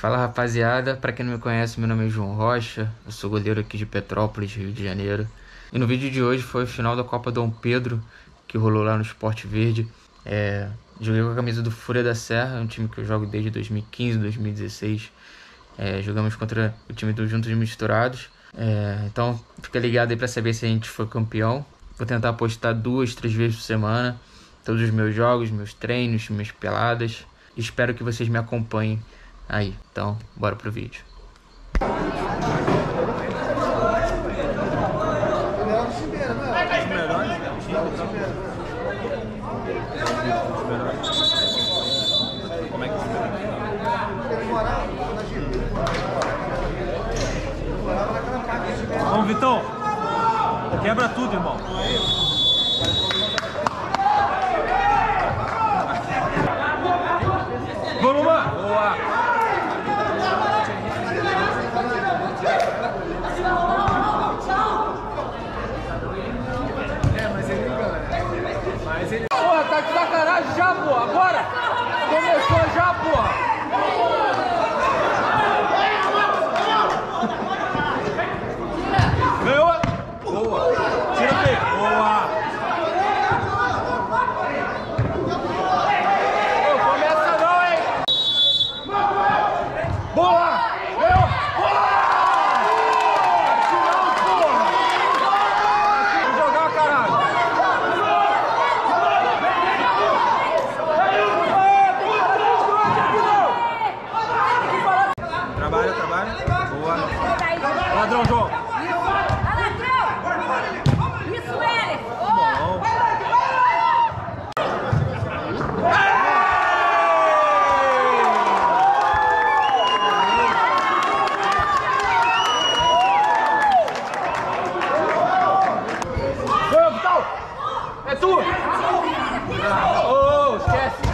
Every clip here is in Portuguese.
Fala rapaziada, pra quem não me conhece, meu nome é João Rocha, eu sou goleiro aqui de Petrópolis, Rio de Janeiro. E no vídeo de hoje foi o final da Copa Dom Pedro, que rolou lá no Sport Verde. Joguei com a camisa do Fúria da Serra, um time que eu jogo desde 2015, 2016. Jogamos contra o time do Juntos Misturados. Então fica ligado aí pra saber se a gente for campeão. Vou tentar postar 2, 3 vezes por semana todos os meus jogos, meus treinos, minhas peladas. Espero que vocês me acompanhem aí. Então, bora pro vídeo. Vamos, Vitão! Quebra tudo, irmão! Vamos lá! Boa! Porra, tá de sacanagem já, porra! Agora! Começou já, porra! Ganhou! Boa! Tira bem! Boa! Ô, começa não, hein! Boa! Ganhou! Boa! Final, porra! Vamos jogar, caralho! Trabalha, trabalha! Boa! Ladrão, João! É tu! Oh, esquece!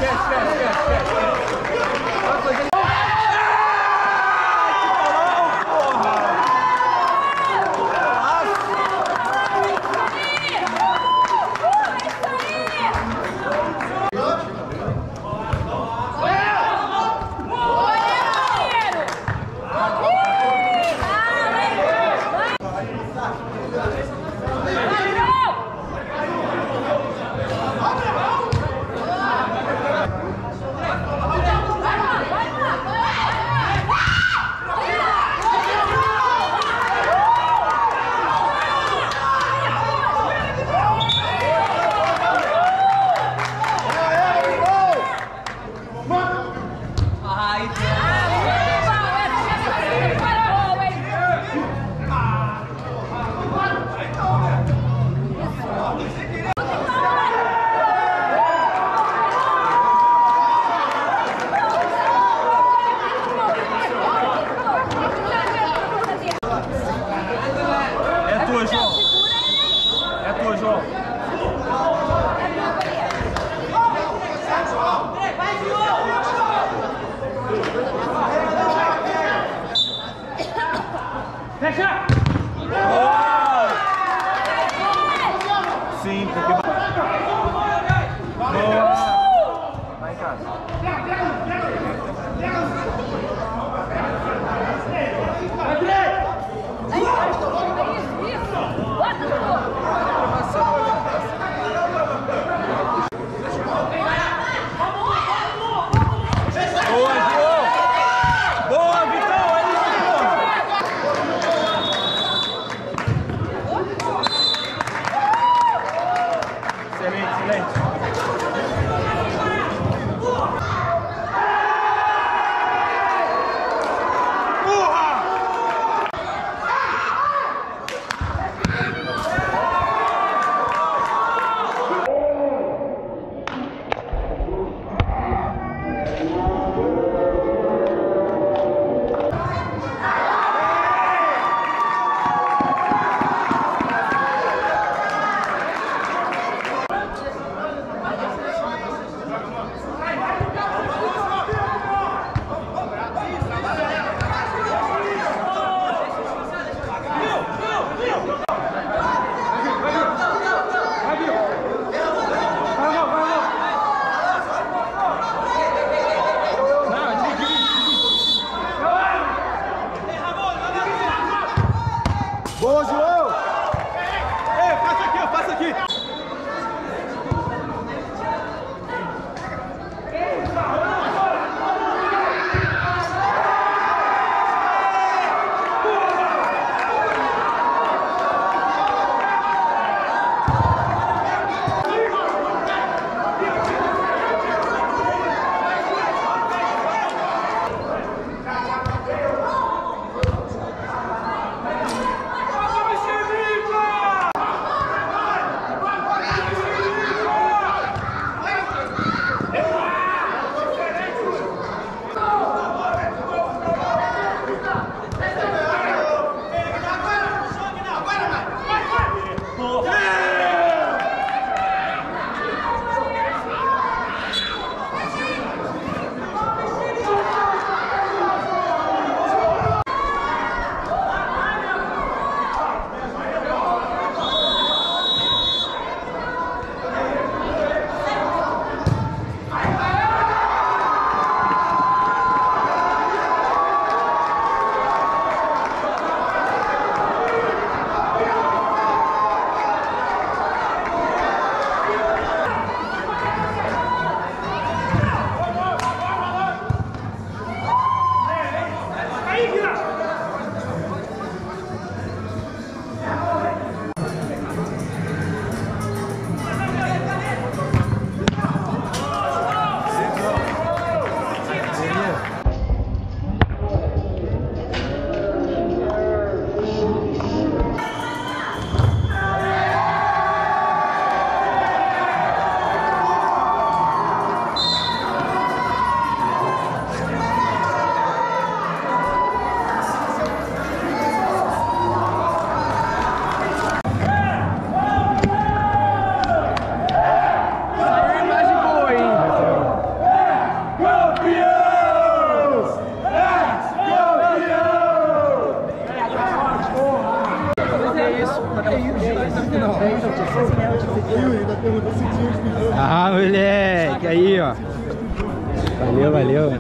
Valeu, valeu.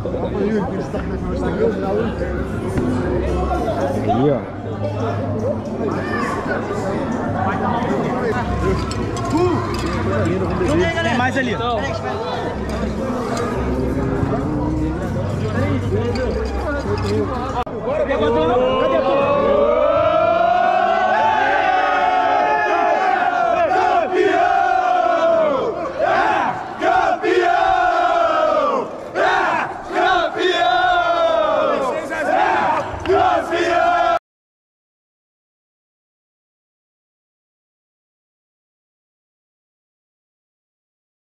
Aí, ó. Tem mais ali. Bora,